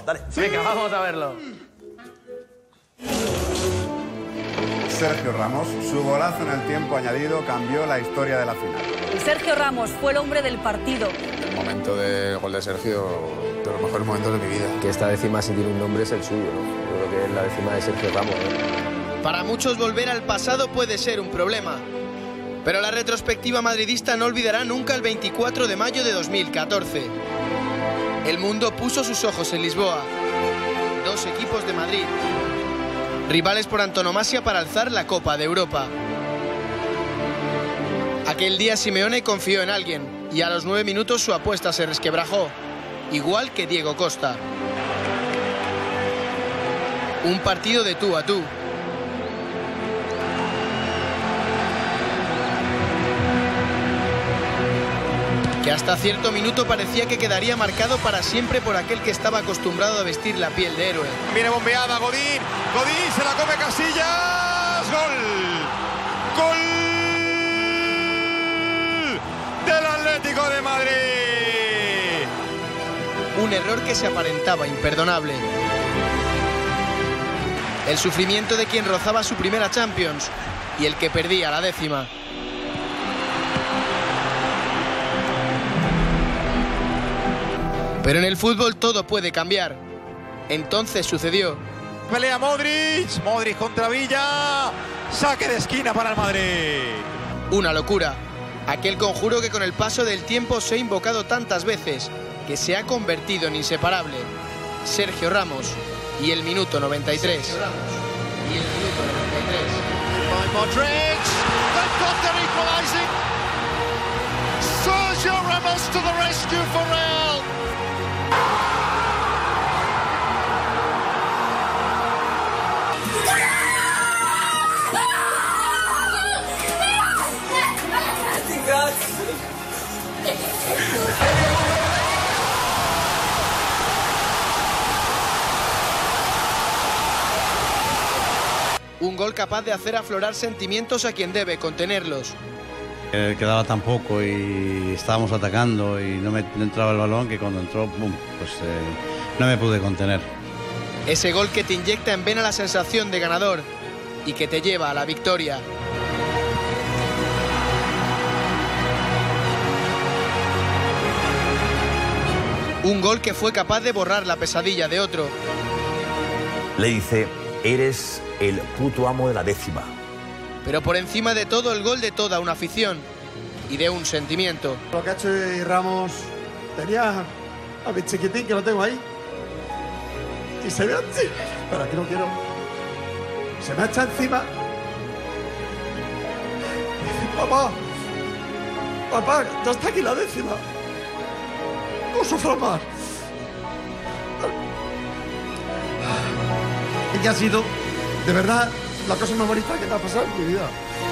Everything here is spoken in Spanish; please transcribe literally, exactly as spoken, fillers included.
dale. Venga, vamos a verlo. Sergio Ramos, su golazo en el tiempo añadido cambió la historia de la final. Sergio Ramos fue el hombre del partido. El momento del gol de Sergio, de los mejores momentos de mi vida. Que esta décima, si tiene un nombre, es el suyo, ¿no? Yo creo que es la décima de Sergio Ramos, ¿no? Para muchos volver al pasado puede ser un problema. Pero la retrospectiva madridista no olvidará nunca el veinticuatro de mayo de dos mil catorce. El mundo puso sus ojos en Lisboa. Dos equipos de Madrid. Rivales por antonomasia para alzar la Copa de Europa. Aquel día Simeone confió en alguien y a los nueve minutos su apuesta se resquebrajó, igual que Diego Costa. Un partido de tú a tú. Que hasta cierto minuto parecía que quedaría marcado para siempre por aquel que estaba acostumbrado a vestir la piel de héroe. Viene bombeada Godín, Godín se la come Casillas, gol, gol del Atlético de Madrid. Un error que se aparentaba imperdonable. El sufrimiento de quien rozaba su primera Champions y el que perdía la décima. Pero en el fútbol todo puede cambiar. Entonces sucedió. Pelea Modric, Modric contra Villa, saque de esquina para el Madrid. Una locura. Aquel conjuro que con el paso del tiempo se ha invocado tantas veces, que se ha convertido en inseparable. Sergio Ramos y el minuto noventa y tres. Sergio Ramos y el minuto noventa y tres. Modric, they've got their equalizing. Sergio Ramos to the rescue for Real. Un gol capaz de hacer aflorar sentimientos a quien debe contenerlos. Eh, quedaba tan poco y estábamos atacando y no me no entraba el balón, que cuando entró, boom, pues eh, no me pude contener. Ese gol que te inyecta en vena la sensación de ganador y que te lleva a la victoria. Un gol que fue capaz de borrar la pesadilla de otro. Le dice, eres el puto amo de la décima. Pero por encima de todo, el gol de toda una afición y de un sentimiento. Lo que ha hecho Ramos, tenía a mi chiquitín que lo tengo ahí y se ve así, pero aquí no quiero. Se me echa encima. Papá, papá, ya está aquí la décima. No sufro más. Y que ha sido, de verdad, la cosa más bonita que me ha pasado en mi vida.